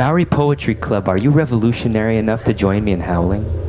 Bowery Poetry Club, are you revolutionary enough to join me in howling?